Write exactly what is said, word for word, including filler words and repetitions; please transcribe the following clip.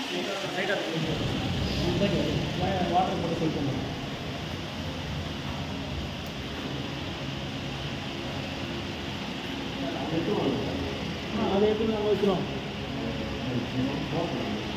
Water போட்டு fill பண்ணுவோம். அதை எடுத்து நாங்கள் வைக்கிறோம்.